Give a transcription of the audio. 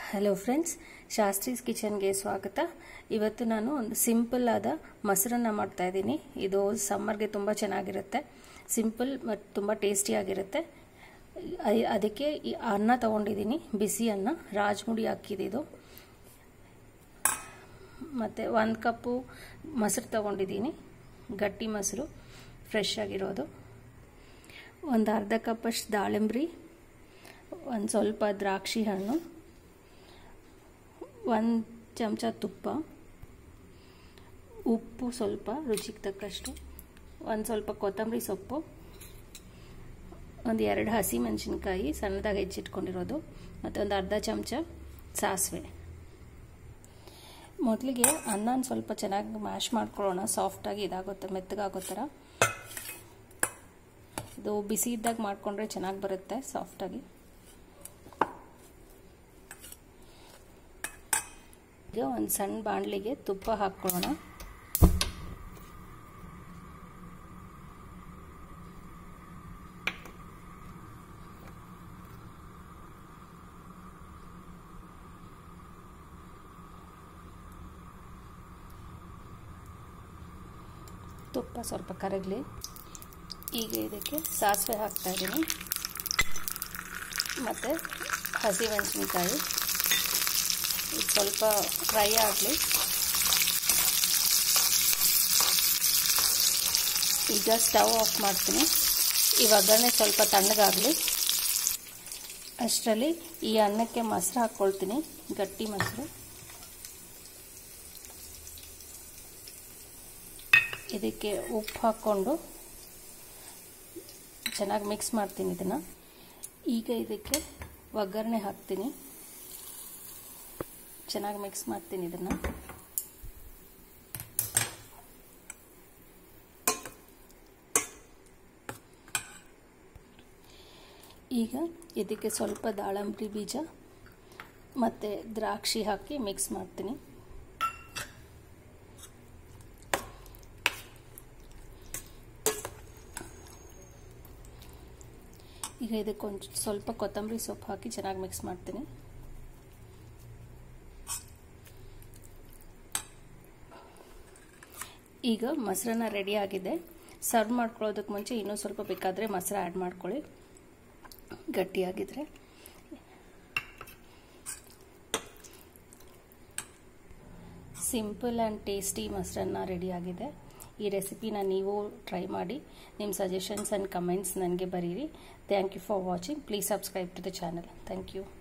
Hello friends, Shastri's ಕಿಚನ್ಗೆ ಸ್ವಾಗತ. ಇವತ್ತು ನಾನು ಒಂದು ಸಿಂಪಲ್ ಆದ ಮೊಸರನ್ನ ಮಾಡ್ತಾ ಇದ್ದೀನಿ. ಇದು ಸಮ್ಮರ್ಗೆ ತುಂಬ ಚೆನ್ನಾಗಿರುತ್ತೆ, ಸಿಂಪಲ್ ಮತ್ತು ತುಂಬ ಟೇಸ್ಟಿಯಾಗಿರುತ್ತೆ. ಅದಕ್ಕೆ ಈ ಅನ್ನ ತೊಗೊಂಡಿದ್ದೀನಿ, ಬಿಸಿ ಅನ್ನ, ರಾಜ್ಮುಡಿ ಅಕ್ಕಿದಿದು. ಮತ್ತು 1 ಕಪ್ಪು ಮೊಸರು ತೊಗೊಂಡಿದ್ದೀನಿ, ಗಟ್ಟಿ ಮೊಸರು, ಫ್ರೆಶ್ ಆಗಿರೋದು. ಒಂದು ಅರ್ಧ ಕಪ್ಪಷ್ಟು ದಾಳಿಂಬ್ರಿ, ಒಂದು ಸ್ವಲ್ಪ ದ್ರಾಕ್ಷಿ ಹಣ್ಣು, 1 ಚಮಚ ತುಪ್ಪ, ಉಪ್ಪು ಸ್ವಲ್ಪ ರುಚಿಗೆ ತಕ್ಕಷ್ಟು, ಒಂದು ಸ್ವಲ್ಪ ಕೊತ್ತಂಬರಿ ಸೊಪ್ಪು, ಒಂದು 2 ಹಸಿಮೆಣಸಿನ್ಕಾಯಿ ಸಣ್ಣದಾಗಿ ಹೆಚ್ಚಿಟ್ಕೊಂಡಿರೋದು, ಮತ್ತು ಒಂದು ಅರ್ಧ ಚಮಚ ಸಾಸಿವೆ. ಮೊದಲಿಗೆ ಅನ್ನನ ಸ್ವಲ್ಪ ಚೆನ್ನಾಗಿ ಮ್ಯಾಶ್ ಮಾಡ್ಕೊಳ್ಳೋಣ, ಸಾಫ್ಟಾಗಿ ಇದಾಗುತ್ತೆ, ಮೆತ್ತಗಾಗೋ ಥರ. ಇದು ಬಿಸಿ ಇದ್ದಾಗ ಮಾಡಿಕೊಂಡ್ರೆ ಚೆನ್ನಾಗಿ ಬರುತ್ತೆ, ಸಾಫ್ಟಾಗಿ. ಈಗ ಒಂದು ಸಣ್ಣ ಬಾಣಲಿಗೆ ತುಪ್ಪ ಹಾಕ್ಕೊಳ್ಳೋಣ. ತುಪ್ಪ ಸ್ವಲ್ಪ ಕರಗಲಿ. ಈಗ ಇದಕ್ಕೆ ಸಾಸಿವೆ ಹಾಕ್ತಾ ಇದ್ದೀನಿ, ಮತ್ತು ಹಸಿಮೆಣಸಿನ್ಕಾಯಿ. ಇದು ಸ್ವಲ್ಪ ಫ್ರೈ ಆಗಲಿ. ಈಗ ಸ್ಟವ್ ಆಫ್ ಮಾಡ್ತೀನಿ. ಈ ಒಗ್ಗರಣೆ ಸ್ವಲ್ಪ ತಣ್ಣಗಾಗಲಿ. ಅಷ್ಟರಲ್ಲಿ ಈ ಅನ್ನಕ್ಕೆ ಮೊಸರು ಹಾಕ್ಕೊಳ್ತೀನಿ, ಗಟ್ಟಿ ಮೊಸರು. ಇದಕ್ಕೆ ಉಪ್ಪು ಹಾಕ್ಕೊಂಡು ಚೆನ್ನಾಗಿ ಮಿಕ್ಸ್ ಮಾಡ್ತೀನಿ ಇದನ್ನು. ಈಗ ಇದಕ್ಕೆ ಒಗ್ಗರಣೆ ಹಾಕ್ತೀನಿ, ಚೆನ್ನಾಗಿ ಮಿಕ್ಸ್ ಮಾಡ್ತೀನಿ ಇದನ್ನು. ಈಗ ಇದಕ್ಕೆ ಸ್ವಲ್ಪ ದಾಳಂಬ್ರಿ ಬೀಜ ಮತ್ತು ದ್ರಾಕ್ಷಿ ಹಾಕಿ ಮಿಕ್ಸ್ ಮಾಡ್ತೀನಿ. ಈಗ ಇದಕ್ಕೊಂದು ಸ್ವಲ್ಪ ಕೊತ್ತಂಬರಿ ಸೊಪ್ಪು ಹಾಕಿ ಚೆನ್ನಾಗಿ ಮಿಕ್ಸ್ ಮಾಡ್ತೀನಿ. ಈಗ ಮೊಸರನ್ನ ರೆಡಿ ಆಗಿದೆ. ಸರ್ವ್ ಮಾಡ್ಕೊಳ್ಳೋದಕ್ಕೆ ಮುಂಚೆ ಇನ್ನೂ ಸ್ವಲ್ಪ ಬೇಕಾದರೆ ಮೊಸರು ಆ್ಯಡ್ ಮಾಡ್ಕೊಳ್ಳಿ, ಗಟ್ಟಿಯಾಗಿದ್ರೆ. ಸಿಂಪಲ್ ಆ್ಯಂಡ್ ಟೇಸ್ಟಿ ಮೊಸರನ್ನ ರೆಡಿ ಆಗಿದೆ. ಈ ರೆಸಿಪಿನ ನೀವು ಟ್ರೈ ಮಾಡಿ. ನಿಮ್ಮ ಸಜೆಷನ್ಸ್ ಆ್ಯಂಡ್ ಕಮೆಂಟ್ಸ್ ನನಗೆ ಬರೀರಿ. Thank you for watching. Please subscribe to the channel. Thank you.